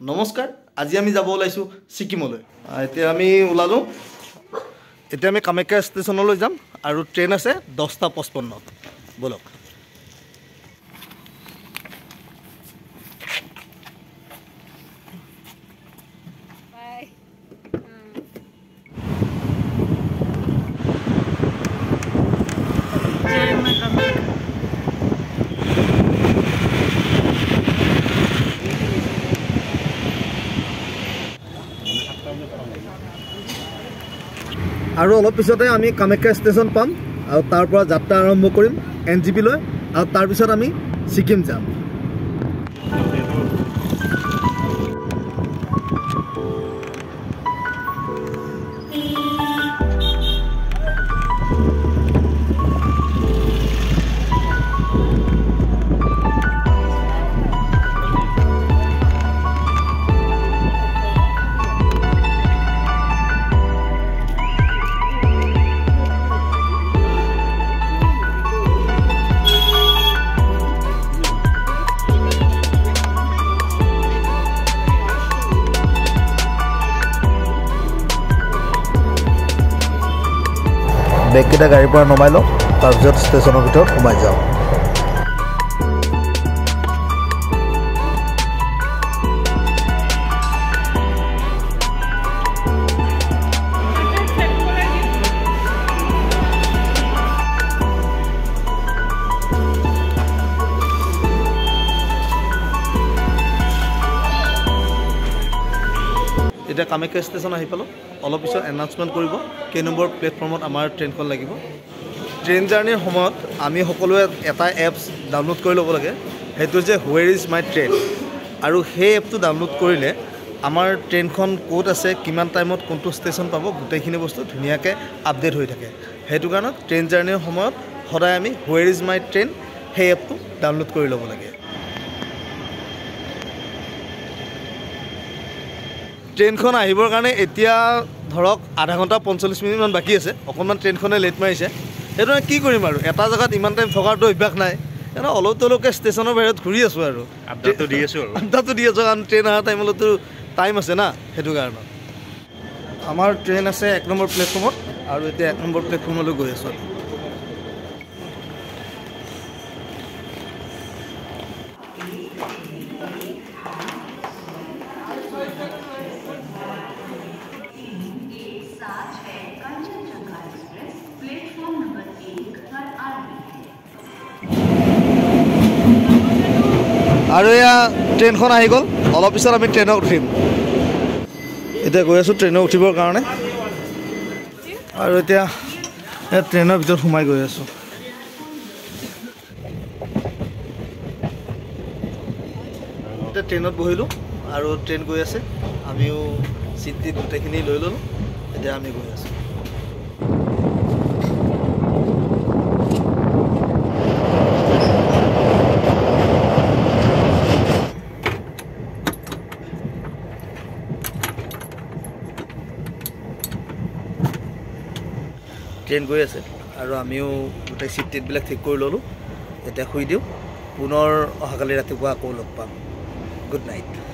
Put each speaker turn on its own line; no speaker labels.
নমস্কাৰ আজি আমি যাব ওলাইছো সিকিমলৈ এতিয়া আমি ওলালো এতিয়া আমি কামাখ্যা ষ্টেচনলৈ যাম আৰু ট্ৰেইন আছে 10:55 বলক
বাই
আৰু অলপ পিছতে আমি কামাখ্যা ষ্টেচন পাম আৰু তাৰ পৰা যাত্ৰা আৰম্ভ কৰিম NGP লৈ আৰু তাৰ পিছত আমি সিকিম যাম বেগকেইটা গাড়ীৰ পৰা নমাই লওঁ তাৰপিছত ষ্টেচনৰ ভিতৰত সোমাই যাওঁ এতিয়া কামাখ্যা ষ্টেচন আহি পালোঁ অলপ পিছত এনাউন্সমেণ্ট কৰিব কেই নম্বৰ প্লেটফৰ্মত আমাৰ ট্ৰেইনখন লাগিব ট্ৰেইন জাৰ্ণিৰ সময়ত আমি সকলোৱে এটা এপছ ডাউনলোড কৰি ল'ব লাগে সেইটো যে হুৱেৰ ইজ মাই ট্ৰেইন আৰু সেই এপটো ডাউনলোড কৰিলে আমাৰ ট্ৰেইনখন ক'ত আছে কিমান টাইমত কোনটো ষ্টেচন পাব গোটেইখিনি বস্তু ধুনীয়াকৈ আপডেট হৈ থাকে সেইটো কাৰণত ট্ৰেইন জাৰ্ণিৰ সময়ত সদায় আমি হুৱেৰ ইজ মাই ট্ৰেইন সেই এপটো ডাউনলোড কৰি ল'ব লাগে ট্ৰেইনখন আহিবৰ কাৰণে এতিয়া ধৰক আধা ঘণ্টা 45 মিনিটমান বাকী আছে অকণমান ট্ৰেইনখনে লেট মাৰিছে সেইটো কি কৰিম আৰু এটা জেগাত ইমান টাইম থকাৰতো অভ্যাস নাই এনে অলপ তলকে ষ্টেচনৰ বাহিৰত ঘূৰি আছোঁ আৰু আপডেটটো দি আছোঁ কাৰণ ট্ৰেইন অহা টাইমলৈতো টাইম আছে না সেইটো কাৰণত আমাৰ ট্ৰেইন আছে 1 নম্বৰ প্লেটফৰ্মত আৰু এতিয়া 1 নম্বৰ প্লেটফৰ্মলৈ গৈ আছোঁ আৰু এয়া ট্ৰেইনখন আহি গ'ল অলপ পিছত আমি ট্ৰেইনত উঠিম এতিয়া গৈ আছোঁ ট্ৰেইনত উঠিবৰ কাৰণে আৰু এতিয়া ট্ৰেইনৰ ভিতৰত সোমাই গৈ আছোঁ এতিয়া ট্ৰেইনত বহিলোঁ আৰু ট্ৰেইন গৈ আছে আমিও চিট টিট গোটেইখিনি লৈ ল'লোঁ এতিয়া আমি গৈ আছোঁ ট্ৰেইন গৈ আছে আৰু আমিও গোটেই চিট টিটবিলাক ঠিক কৰি ল'লোঁ এতিয়া শুই দিওঁ পুনৰ অহাকালি ৰাতিপুৱা আকৌ লগ পাম গুড নাইট